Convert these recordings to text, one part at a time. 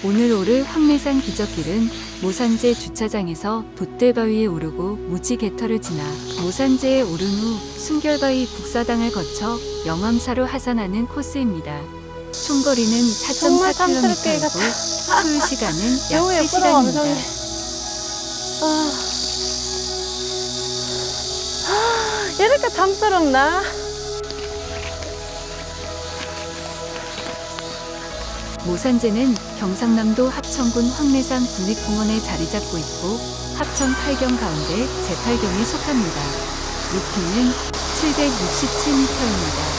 오늘 오를 황매산 기적길은 모산제 주차장에서 돛대바위에 오르고 무지개터를 지나 모산제에 오른 후 순결바위 북사당을 거쳐 영암사로 하산하는 코스입니다. 총 거리는 4.4km이고 소요 시간은 약 3시간입니다. 이렇게 탐스럽나? 모산제는 경상남도 합천군 황매산 국립공원에 자리 잡고 있고 합천 8경 가운데 제8경에 속합니다. 높이는 767m입니다.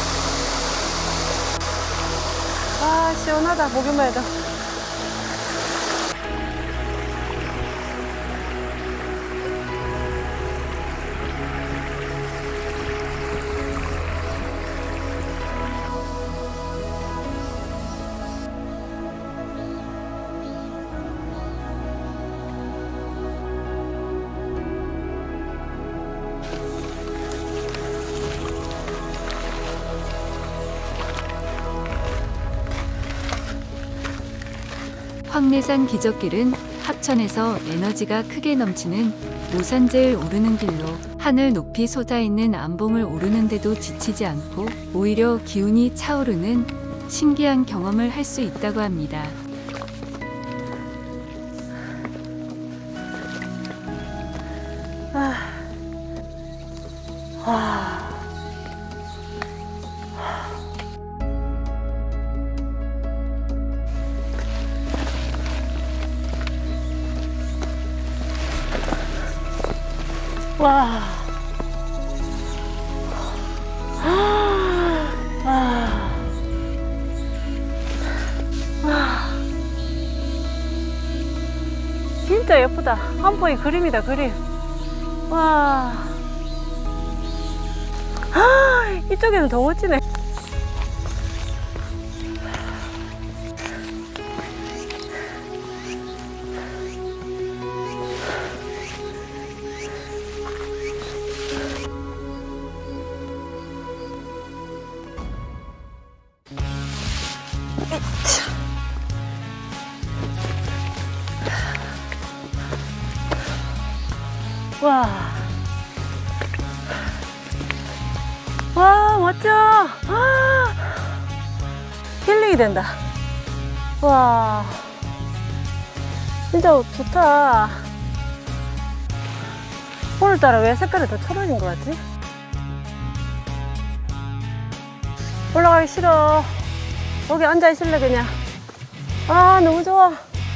아, 시원하다. 보기만 해도. 황매산 기적길은 합천에서 에너지가 크게 넘치는 모산제를 오르는 길로 하늘 높이 솟아있는 암봉을 오르는데도 지치지 않고 오히려 기운이 차오르는 신기한 경험을 할 수 있다고 합니다. 와. 진짜 예쁘다. 한 포의 그림이다, 그림. 와. 이쪽에는 더 멋지네. 와. 와, 멋져. 힐링이 된다. 와. 진짜 좋다. 오늘따라 왜 색깔이 더 초록인 것 같지? 올라가기 싫어. 여기 앉아 있을래, 그냥. 아, 너무 좋아.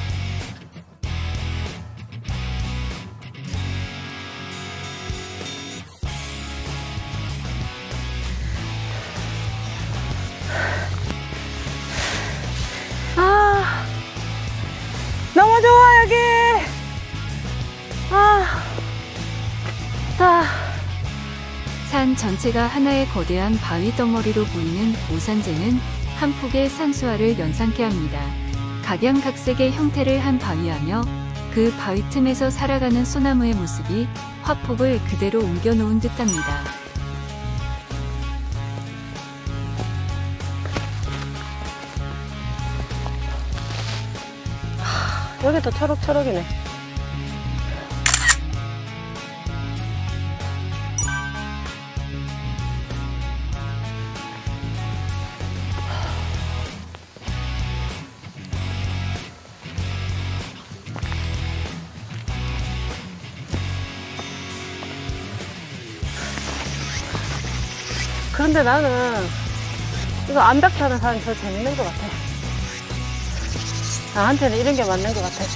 너무 좋아, 여기. 산 전체가 하나의 거대한 바위 덩어리로 보이는 모산제는 한 폭의 산수화를 연상케 합니다. 각양각색의 형태를 한 바위하며 그 바위 틈에서 살아가는 소나무의 모습이 화폭을 그대로 옮겨놓은 듯합니다. 여기도 초록초록이네. 그런데 나는 이거 암벽 타는 사람이 더 재밌는 것 같아. 나한테는 이런 게 맞는 것 같아.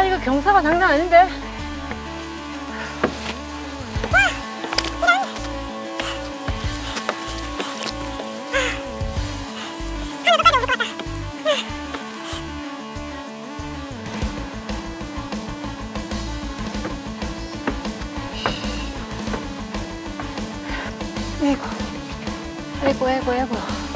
이거 경사가 장난 아닌데. 아이고.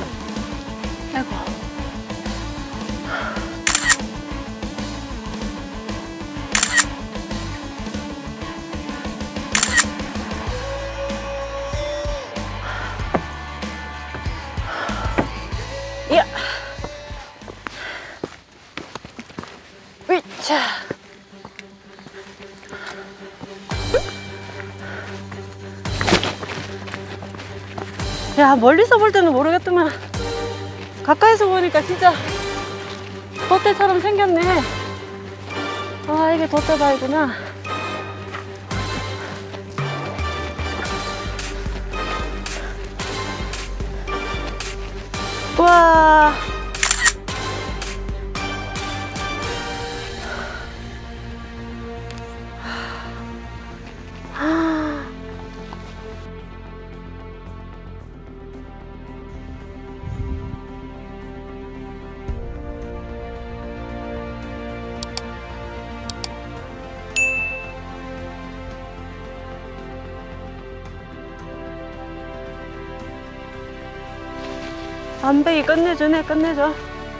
야, 으차. 야, 멀리서 볼 때는 모르겠더만 가까이서 보니까 진짜 돛대처럼 생겼네. 아, 이게 돛대바위구나. 와. 암배기 끝내주네, 끝내줘.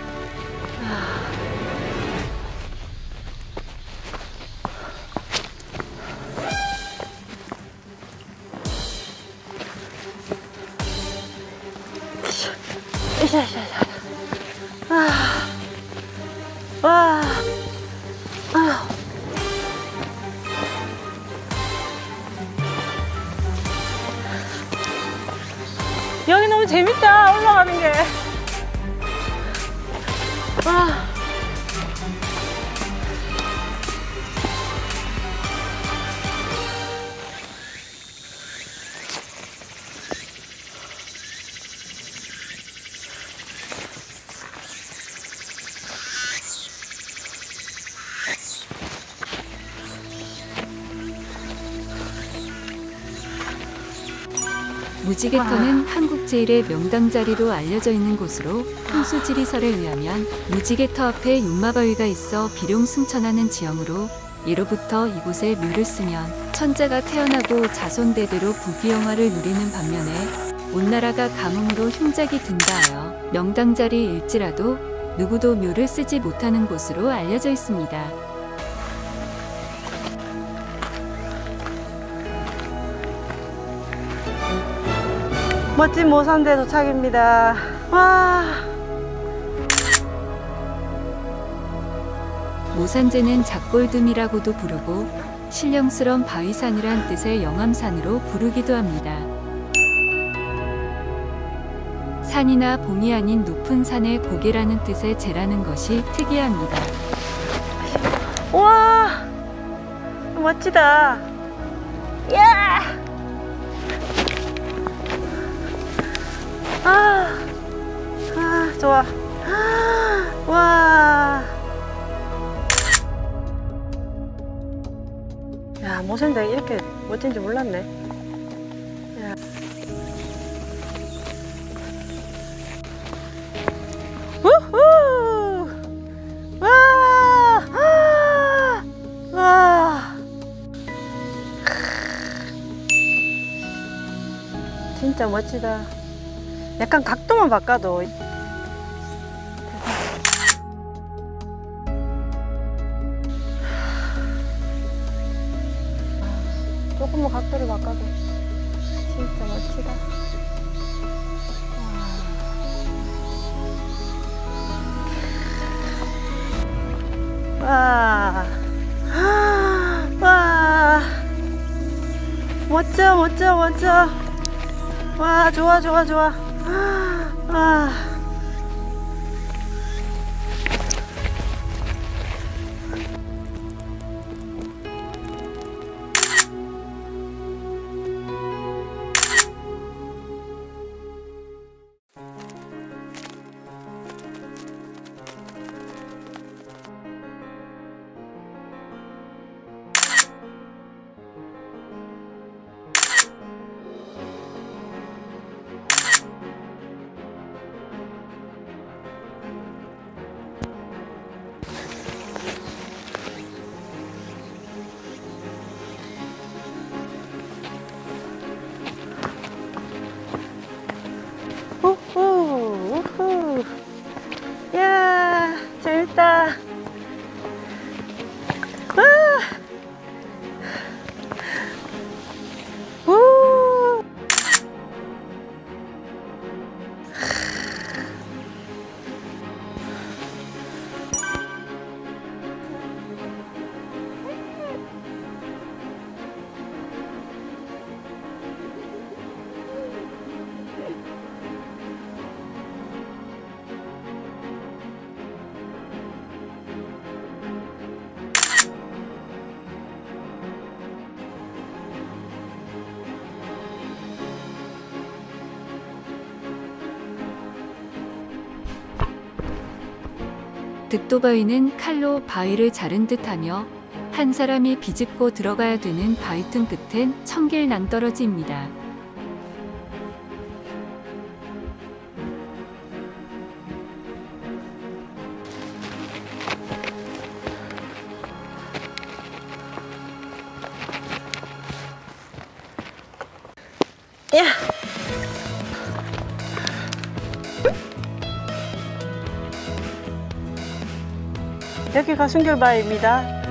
이샤. 와. 여기 너무 재밌다, 올라가는 게. 와. 무지개터는 한국 제일의 명당 자리로 알려져 있는 곳으로 풍수 지리설에 의하면 무지개터 앞에 윤마바위가 있어 비룡승천하는 지형으로 예로부터 이곳에 묘를 쓰면 천자가 태어나고 자손대대로 부귀영화를 누리는 반면에 온 나라가 가뭄으로 흉작이 든다 하여 명당 자리일지라도 누구도 묘를 쓰지 못하는 곳으로 알려져 있습니다. 멋진 모산대 도착입니다. 와. 모산제는 작골듬이라고도 부르고 신령스런 바위산이란 뜻의 영암산으로 부르기도 합니다. 산이나 봉이 아닌 높은 산의 고개라는 뜻의 제라는 것이 특이합니다. 우와, 멋지다. 야! 좋아. 와. 야, 모산대 이렇게 멋진지 몰랐네. 야. 우후! 와! 와! 진짜 멋지다. 약간 각도만 바꿔도 조금만 각도를 바꿔도 진짜 멋지다. 와. 와. 멋져. 와, 좋아. 와. 득도바위는 칼로 바위를 자른 듯하며 한 사람이 비집고 들어가야 되는 바위틈 끝엔 청길 낭떠러지입니다. 야! 여기가 순결바위입니다.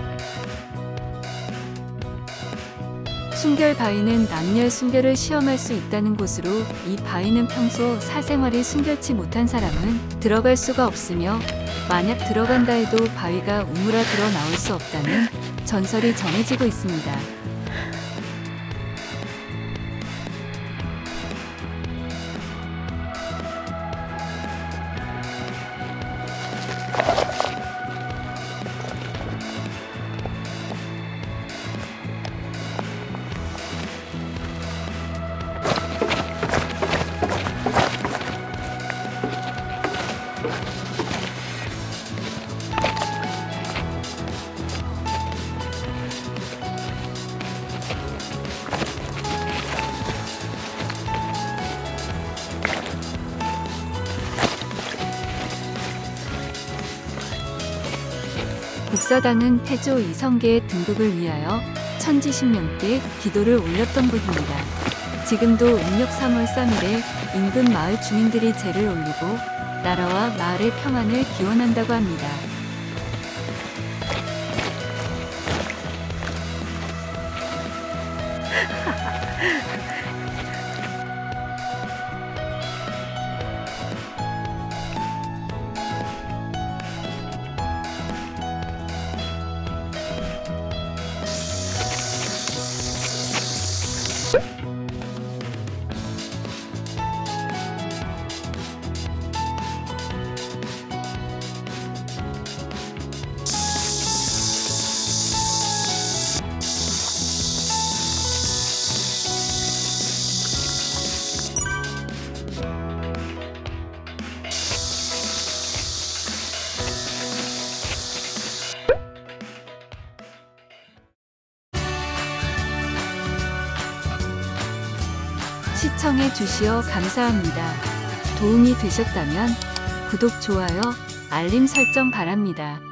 순결바위는 남녀의 순결을 시험할 수 있다는 곳으로 이 바위는 평소 사생활이 순결치 못한 사람은 들어갈 수가 없으며 만약 들어간다 해도 바위가 우물아들어 나올 수 없다는 전설이 전해지고 있습니다. 국사당은 태조 이성계의 등극을 위하여 천지신명께 기도를 올렸던 곳입니다. 지금도 음력 3월 3일에 인근 마을 주민들이 제를 올리고 나라와 마을의 평안을 기원한다고 합니다. 시청해 주시어 감사합니다. 도움이 되셨다면 구독, 좋아요, 알림 설정 바랍니다.